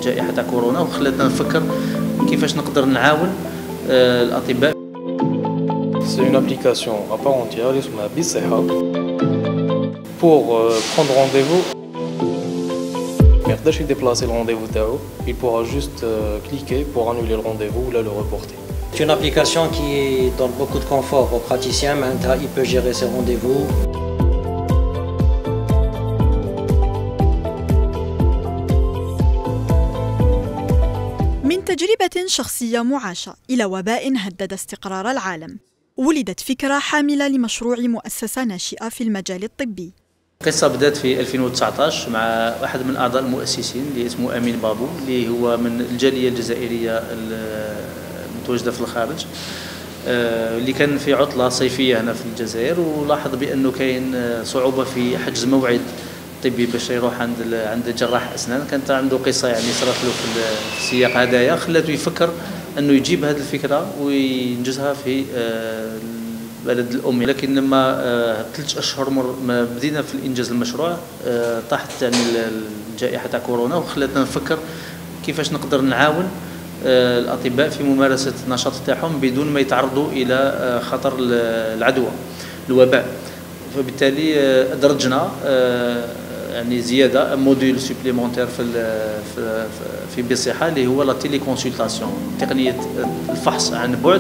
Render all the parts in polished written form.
الجائحة تاع كورونا، وخلاتنا نفكر كيفاش نقدر نعاون الأطباء. C'est une application à part entière اللي اسمها بصحة pour prendre rendez-vous. ما يقدرش يديبلاسي الرونديفو تاعو، il pourra juste cliquer pour annuler le rendez-vous ou le reporter. C'est une application qui donne beaucoup de confort aux praticiens. Maintenant, il peut gérer ses rendez-vous. من تجربة شخصية معاشة إلى وباء هدد استقرار العالم، ولدت فكرة حاملة لمشروع مؤسسة ناشئة في المجال الطبي. القصة بدأت في 2019 مع واحد من أعضاء المؤسسين اللي اسمه أمين بابو، اللي هو من الجالية الجزائرية المتواجدة في الخارج، اللي كان في عطلة صيفية هنا في الجزائر، ولاحظ بأنه كاين صعوبة في حجز موعد طبي باش يروح عند جراح أسنان. كانت عنده قصة يعني صارت له في السياق هدايا خلاته يفكر أنه يجيب هذه الفكرة وينجزها في البلد الأمي. لكن لما 3 أشهر ما بدينا في الإنجاز المشروع طاحت يعني الجائحة تاع كورونا، وخلاتنا نفكر كيفاش نقدر نعاون الأطباء في ممارسة النشاط تاعهم بدون ما يتعرضوا إلى خطر العدوى الوباء. فبالتالي أدرجنا يعني زيادة موديل سوبليمونتير في بصحة اللي هو لا تيلي كونسلتاسيون، تقنية الفحص عن بعد.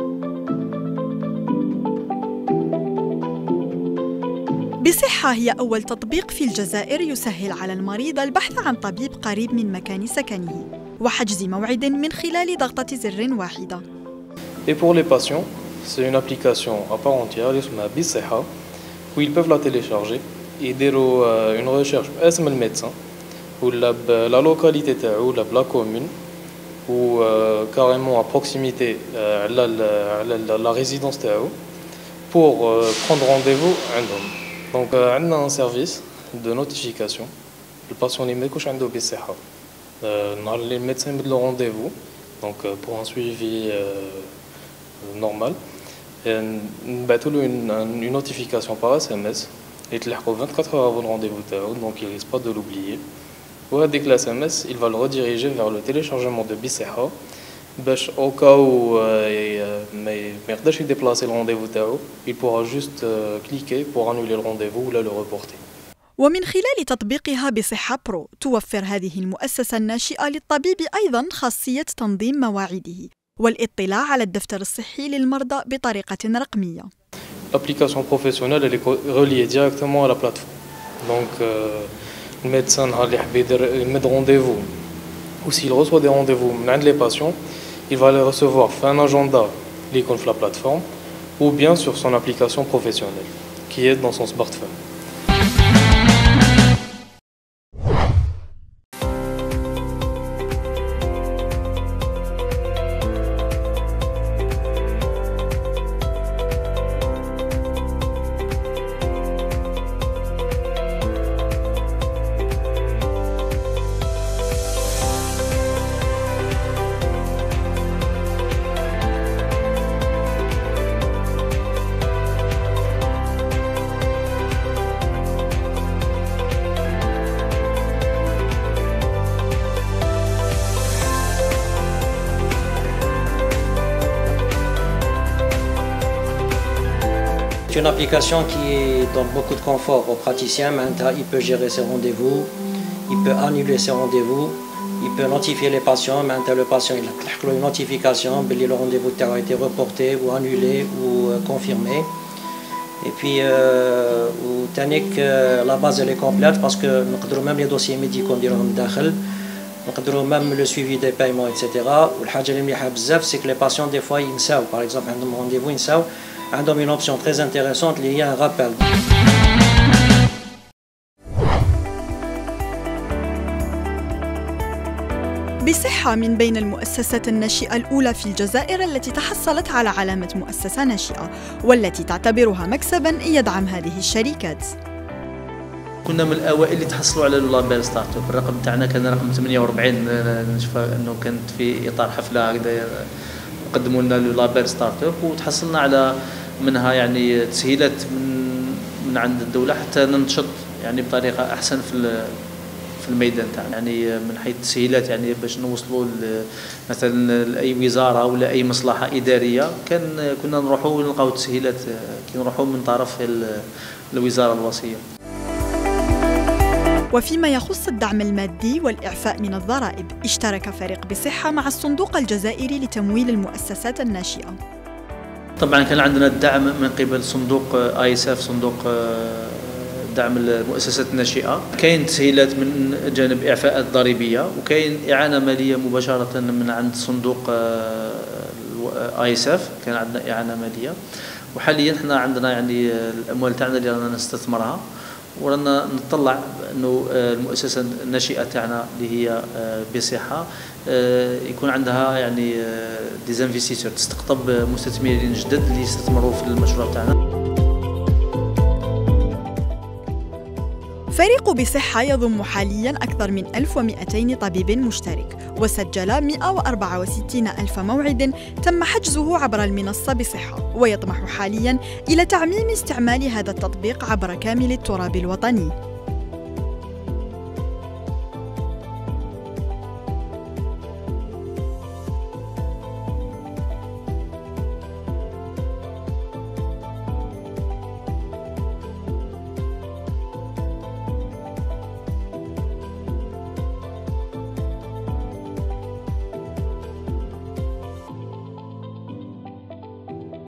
بصحة هي أول تطبيق في الجزائر يسهل على المريض البحث عن طبيب قريب من مكان سكنه وحجز موعد من خلال ضغطة زر واحدة. Et pour les patients, c'est une application à part entière اللي اسمها بصحة où ils peuvent la télécharger et يديروا une recherche باسم الميدسان ولا la localité تاعو ولا بلا commune ou carrément à proximité على la résidence تاعو pour prendre rendez-vous عندهم. Donc عندنا un service de notification. الباسيون اللي ما يكونش عنده بصحة نهار اللي الميدسان يبدلو رونديفو دونك pour un suivi normal نبعثوا له une notification par SMS يتلحقوا 24 heures avant le rendez-vous تاعو donc il risque pas de l'oublier. وهذيك la SMS il va le rediriger vers le téléchargement de بصحة باش au cas où ما يقدرش يديبلاسي le rendez-vous تاعو il pourra juste cliquer pour annuler le rendez-vous ou le reporter. ومن خلال تطبيقها بصحة برو توفر هذه المؤسسة الناشئة للطبيب أيضاً خاصية تنظيم مواعيده والاطلاع على الدفتر الصحي للمرضى بطريقة رقمية. L'application professionnelle elle est reliée directement à la plateforme. Donc le médecin اللي يحب يمد rendez-vous ou s'il reçoit des rendez-vous من عند les patients, il va les recevoir في un agenda اللي يكون في la plateforme ou bien sur son application professionnelle qui est dans son smartphone. C'est une application qui donne beaucoup de confort aux praticiens. Maintenant, il peut gérer ses rendez-vous, il peut annuler ses rendez-vous, il peut notifier les patients. Maintenant, le patient il a une notification, le rendez-vous a été reporté ou annulé ou confirmé. Et puis, la base elle est complète parce que nous avons même les dossiers médicaux nous avons même le suivi des paiements, etc. والحاجة اللي مليحة بزاف c'est que les patients des fois ينساو par exemple عندهم rendez-vous ينساو عندهم une option très intéressante اللي هي un rappel. بصحة من بين المؤسسات الناشئة الأولى في الجزائر التي تحصلت على علامة مؤسسة ناشئة والتي تعتبرها مكسباً يدعم هذه الشركات. كنا من الأوائل اللي تحصلوا على لابيل ستارت اب. الرقم تاعنا كان رقم 48 نشوف أنه كانت في إطار حفلة هكذا قدموا لنا لابيل ستارت اب وتحصلنا على منها يعني تسهيلات من عند الدولة حتى ننشط يعني بطريقة أحسن في في الميدان تاعنا. يعني من حيث التسهيلات، يعني باش نوصلوا مثلا لاي وزاره ولا اي مصلحه اداريه كنا نروحوا نلقاو التسهيلات كي نروحوا من طرف الوزاره الوصيه. وفيما يخص الدعم المادي والإعفاء من الضرائب، اشترك فريق بصحة مع الصندوق الجزائري لتمويل المؤسسات الناشئة. طبعا كان عندنا الدعم من قبل صندوق ISF، صندوق دعم المؤسسات الناشئة. كاين تسهيلات من جانب إعفاءات ضريبية، وكاين إعانة مالية مباشرة من عند صندوق ISF، كان عندنا إعانة مالية. وحاليا احنا عندنا يعني الأموال تاعنا اللي رانا نستثمرها، ورانا نطلع انه المؤسسه الناشئه تاعنا اللي هي بصحه يكون عندها يعني ديزانفيستيتور، تستقطب مستثمرين جدد اللي يستثمروا في المشروع تاعنا. فريق بصحة يضم حالياً أكثر من 1200 طبيب مشترك، وسجل 164 ألف موعد تم حجزه عبر المنصة بصحة، ويطمح حالياً إلى تعميم استعمال هذا التطبيق عبر كامل التراب الوطني.